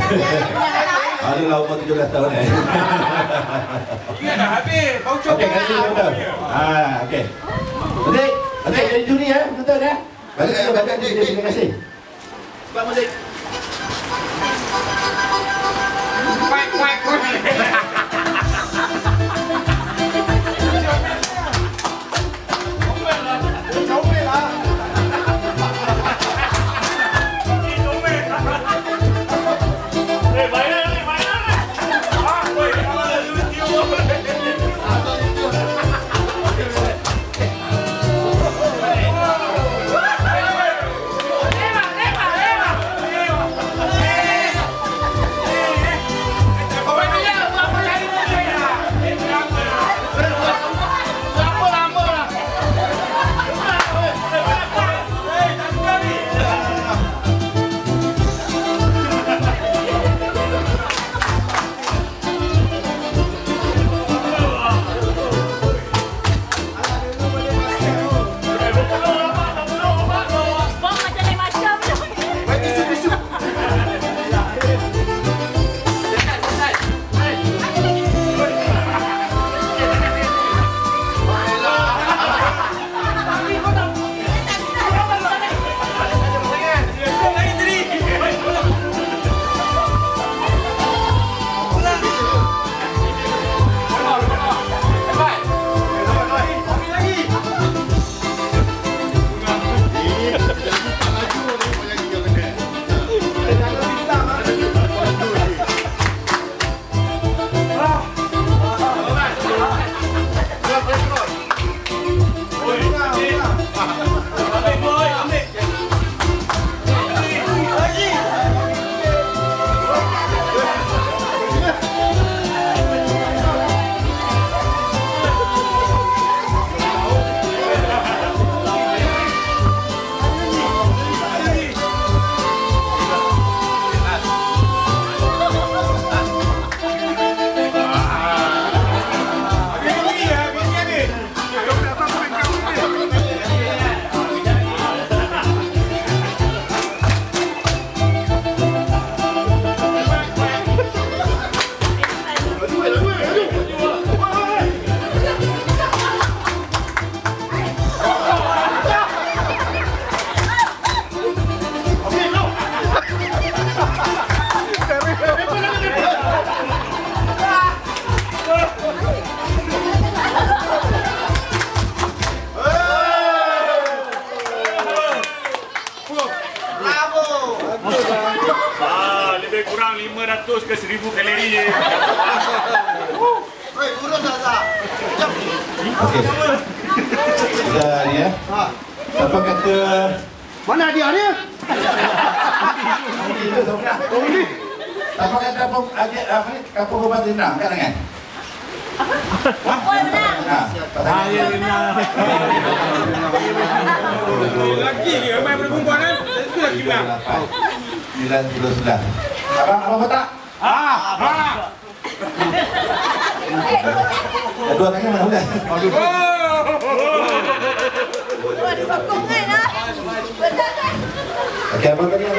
Adalah umur 17 tahun Ingat dah habis. Voucher okey, kali ni betul. Okey. Adik, jadi juri ya, betul ya? Balik, terima kasih. Sebab muzik. Kuat. Lebih kurang 500 ke 1000 kalori je. Oi, urus dah. Okey. Dah ni ya. Apa kata Mana dia ni? Oh ni. Apa kata kampung Obat Renang kat tangan? Apa menang? Ya Renang. Lelaki ke main perempuan kan? Itu lelaki menang. 99. Abang tak? Dua tangan mana boleh? Wah, disokong kan lah. Betul kan? Okey, abang tadi